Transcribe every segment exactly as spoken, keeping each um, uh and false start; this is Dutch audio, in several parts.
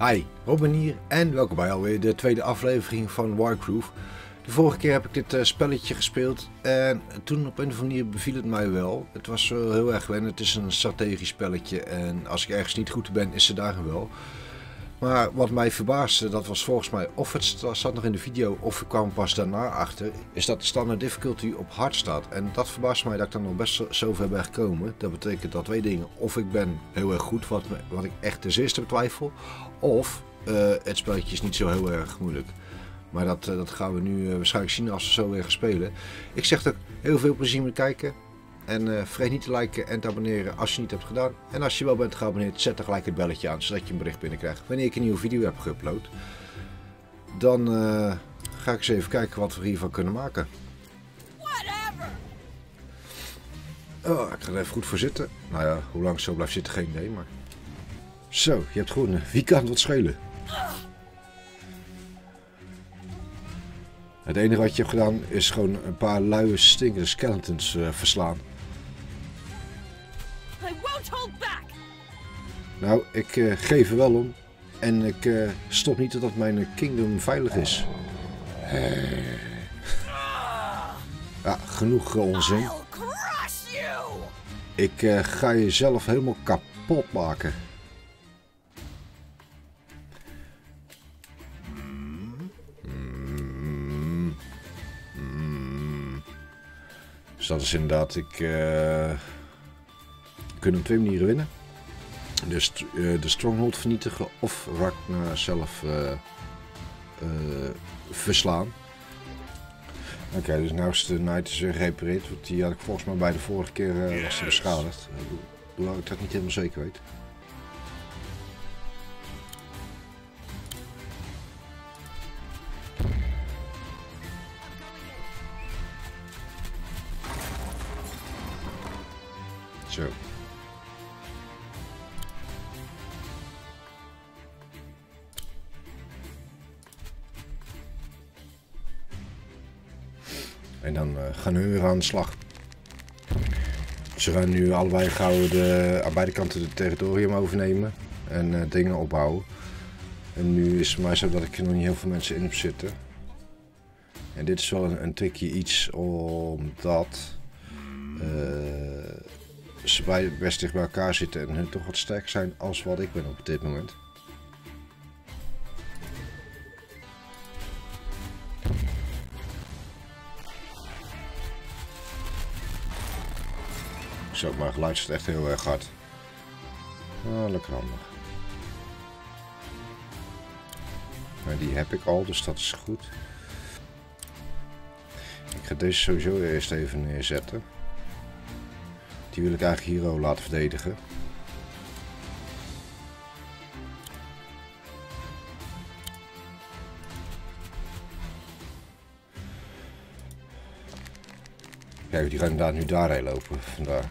Hi, Robin hier en welkom bij alweer de tweede aflevering van Wargroove. De vorige keer heb ik dit uh, spelletje gespeeld en toen op een of andere manier beviel het mij wel. Het was uh, heel erg wennen, het is een strategisch spelletje en als ik ergens niet goed ben is ze daar wel. Maar wat mij verbaasde, dat was volgens mij of het zat nog in de video of ik kwam pas daarna achter, is dat de standaard difficulty op hard staat. En dat verbaast mij dat ik dan nog best zo, zo ver ben gekomen. Dat betekent dat twee dingen, of ik ben heel erg goed, wat, me, wat ik echt ten zeerste betwijfel, of uh, het spelletje is niet zo heel erg moeilijk. Maar dat, uh, dat gaan we nu uh, waarschijnlijk zien als we zo weer gaan spelen. Ik zeg ook heel veel plezier met kijken. En uh, vergeet niet te liken en te abonneren als je niet hebt gedaan. En als je wel bent geabonneerd, zet er gelijk het belletje aan, zodat je een bericht binnenkrijgt wanneer ik een nieuwe video heb geüpload. Dan uh, ga ik eens even kijken wat we hiervan kunnen maken. Oh, ik ga er even goed voor zitten. Nou ja, hoe lang zo blijft zitten, geen idee, maar... Zo, je hebt groen. Wie kan het wat schelen? Het enige wat je hebt gedaan is gewoon een paar luie stinkende skeletons uh, verslaan. Nou, ik uh, geef er wel om. En ik uh, stop niet totdat mijn kingdom veilig is. Uh. Ja, genoeg onzin. Ik uh, ga jezelf helemaal kapot maken. Dus dat is inderdaad, ik uh, kunnen op twee manieren winnen. Dus uh, de stronghold vernietigen of Ragnar zelf uh, uh, verslaan. Oké, okay, dus nu is de Knight is weer gerepareerd, want die had ik volgens mij bij de vorige keer uh, was die beschadigd. Hoewel ik dat niet helemaal zeker weet. Zo. En dan uh, gaan we weer aan de slag. Ze gaan nu allebei gauw de, aan beide kanten het territorium overnemen en uh, dingen opbouwen. En nu is het maar zo dat ik er nog niet heel veel mensen in heb zitten. En dit is wel een, een tricky iets omdat uh, ze beide best dicht bij elkaar zitten en hun toch wat sterker zijn als wat ik ben op dit moment. Zo, maar geluid is echt heel erg hard. Ah, lekker handig. Maar die heb ik al, dus dat is goed. Ik ga deze sowieso eerst even neerzetten. Die wil ik eigenlijk hier ook laten verdedigen. Kijk, die gaan inderdaad nu daarheen lopen. Vandaar.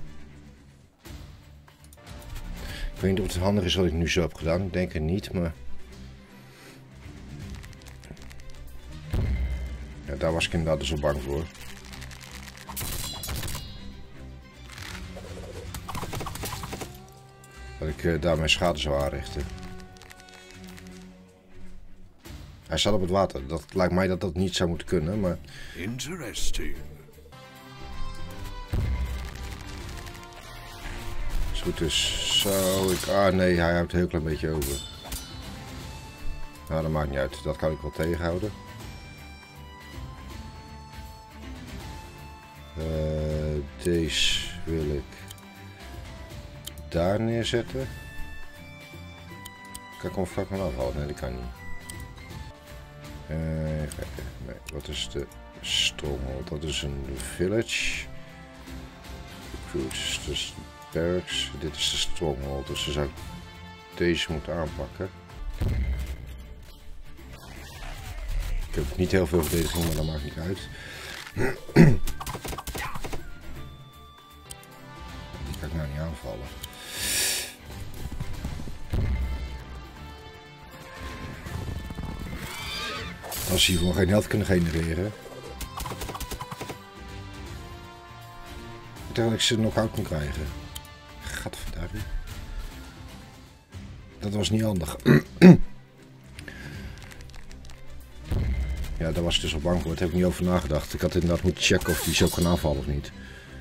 Ik weet niet of het handig is wat ik nu zo heb gedaan. Ik denk het niet, maar... Ja, daar was ik inderdaad dus al bang voor. Dat ik uh, daar mijn schade zou aanrichten. Hij staat op het water. Dat lijkt mij dat dat niet zou moeten kunnen, maar... Interesting. Is goed dus. Zo, ik... Ah nee, hij houdt een heel klein beetje over. Nou, dat maakt niet uit. Dat kan ik wel tegenhouden. Uh, deze wil ik daar neerzetten. Kan ik hem vlak maar afhalen? Nee, dat kan niet. Uh, kijken. Nee, wat is de stronghold? Dat is een village. Recruits, dus barracks. Dit is de stronghold, dus dan zou ik deze moeten aanpakken. Ik heb niet heel veel verdediging, maar dat maakt niet uit. Die kan ik nou niet aanvallen. Als ze hiervoor geen health kunnen genereren. Ik dacht dat ik ze knock-out kon krijgen. Gadverdamme. Dat was niet handig. Ja, daar was ik dus al bang voor. Daar heb ik niet over nagedacht. Ik had inderdaad moeten checken of die zo kan aanvallen of niet.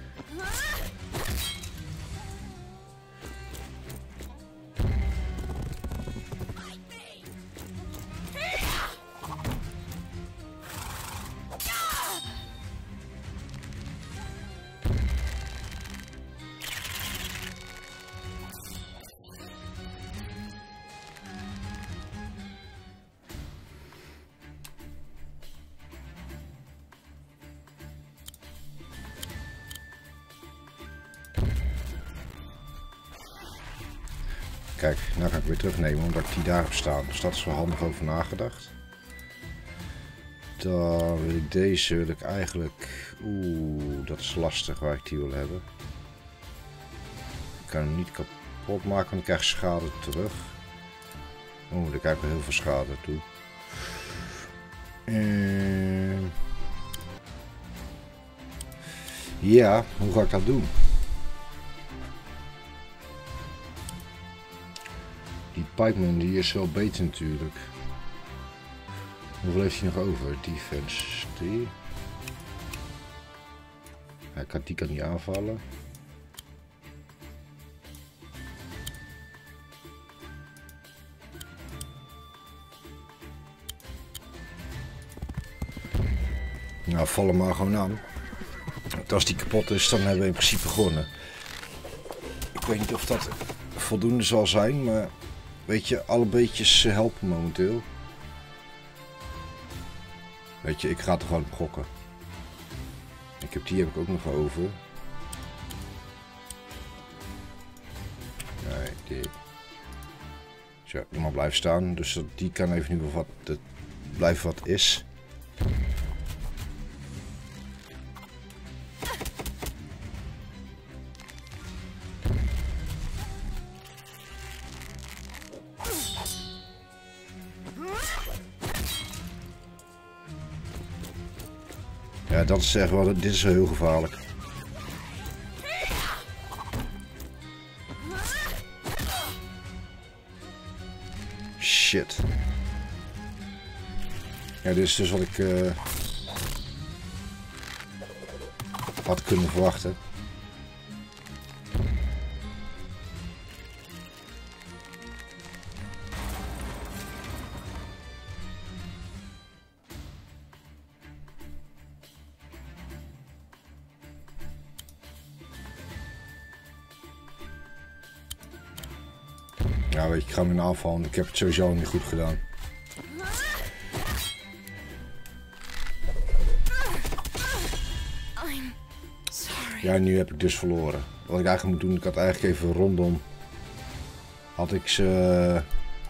Kijk, nou ga ik weer terugnemen omdat ik die daar heb staan. Dus dat is wel handig over nagedacht. Dan wil ik deze wil ik eigenlijk... Oeh, dat is lastig waar ik die wil hebben. Ik kan hem niet kapot maken, want ik krijg schade terug. Oeh, dan krijg ik wel heel veel schade toe. Uh... Ja, hoe ga ik dat doen? Die Pikeman die is wel beter natuurlijk. Hoeveel heeft hij nog over? Defense drie. Hij kan, die kan niet aanvallen. Nou, val hem maar gewoon aan. Want als die kapot is, dan hebben we in principe gewonnen. Ik weet niet of dat voldoende zal zijn, maar weet je, alle beetjes helpen momenteel. Weet je, ik ga er gewoon op gokken. Ik heb die heb ik ook nog over. Nee, die. Zo, die maar blijft staan. Dus die kan even nu wat het blijft wat is. Ja, dat is echt wel, dit is heel gevaarlijk. Shit. Ja, dit is dus wat ik uh, had kunnen verwachten. Ja, weet je, ik ga hem in aanval, want ik heb het sowieso al niet goed gedaan. Ja, nu heb ik dus verloren. Wat ik eigenlijk moet doen, ik had eigenlijk even rondom... Had ik ze...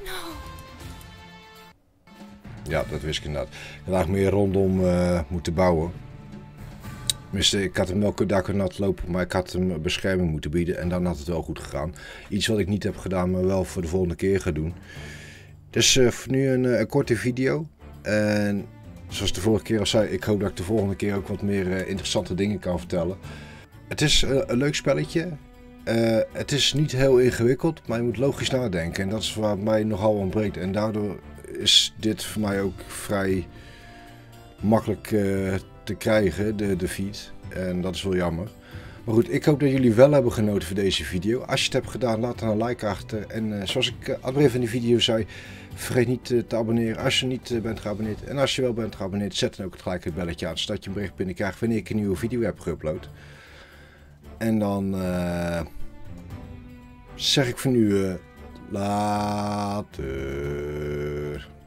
Ja, dat wist ik inderdaad. Ik had eigenlijk meer rondom uh, moeten bouwen. Tenminste, ik had hem wel daar kunnen laten lopen, maar ik had hem bescherming moeten bieden en dan had het wel goed gegaan. Iets wat ik niet heb gedaan, maar wel voor de volgende keer ga doen. Dus uh, voor nu een, een korte video. En zoals de vorige keer al zei, ik hoop dat ik de volgende keer ook wat meer uh, interessante dingen kan vertellen. Het is uh, een leuk spelletje. Uh, het is niet heel ingewikkeld, maar je moet logisch nadenken. En dat is waar mij nogal ontbreekt. En daardoor is dit voor mij ook vrij makkelijk uh, te krijgen, de, de feed. En dat is wel jammer. Maar goed, ik hoop dat jullie wel hebben genoten van deze video. Als je het hebt gedaan, laat dan een like achter. En uh, zoals ik uh, aan het begin van die video zei, vergeet niet uh, te abonneren als je niet uh, bent geabonneerd. En als je wel bent geabonneerd, zet dan ook het gelijke belletje aan, zodat je een bericht binnenkrijgt wanneer ik een nieuwe video heb geüpload. En dan uh, zeg ik voor nu uh, later.